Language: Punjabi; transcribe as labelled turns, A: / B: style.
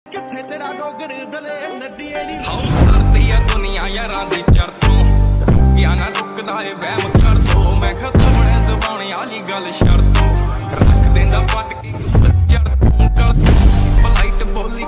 A: ਕਿੱਥੇ ਤੇਰਾ ਡੋਗਰ ਦਲੇ ਨੱਡੀਏ ਨੀ
B: ਹਮ ਸਰਦੀ ਆ ਦੁਨੀਆ ਯਾਰਾਂ ਦੀ ਚਰਤੋਂ ਰੁਕਿਆ ਨਾ ਰੁਕਦਾ ਏ ਵਹਿਮ ਕਰ ਦੋ ਮੈਂ ਖਤਮ ਨੇ ਦਬਾਉਣੇ ਵਾਲੀ ਗੱਲ ਸ਼ਰਤੋਂ